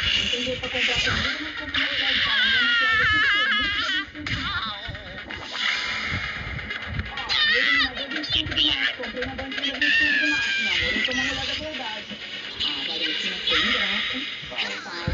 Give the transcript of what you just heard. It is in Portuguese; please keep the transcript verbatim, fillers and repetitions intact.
Não tem dinheiro pra comprar comida, mas compra maquiagem, cara. Minha maquiagem é tudo muito da vinte e cinco de março. Ó, mesmo na da vinte e cinco de março. Comprei na banquinha da vinte e cinco de março, meu amor. Eu sou uma mulher da verdade. Ah, Valentina, foi ingrata. Fala.